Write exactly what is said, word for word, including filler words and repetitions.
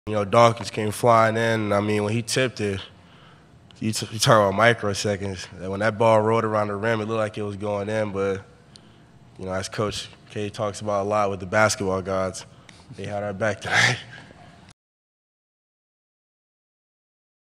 You know, Dawkins came flying in. I mean, when he tipped it, you, t you talk about microseconds. When that ball rolled around the rim, it looked like it was going in. But, you know, as Coach K talks about a lot with the basketball gods, they had our back tonight.